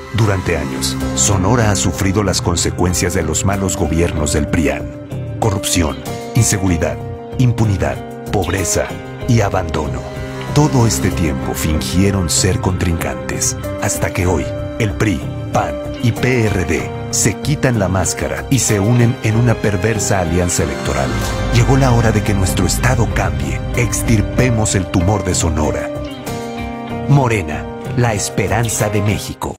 Durante años, Sonora ha sufrido las consecuencias de los malos gobiernos del PRIAN. Corrupción, inseguridad, impunidad, pobreza y abandono. Todo este tiempo fingieron ser contrincantes, hasta que hoy el PRI, PAN y PRD se quitan la máscara y se unen en una perversa alianza electoral. Llegó la hora de que nuestro estado cambie. Extirpemos el tumor de Sonora. Morena, la esperanza de México.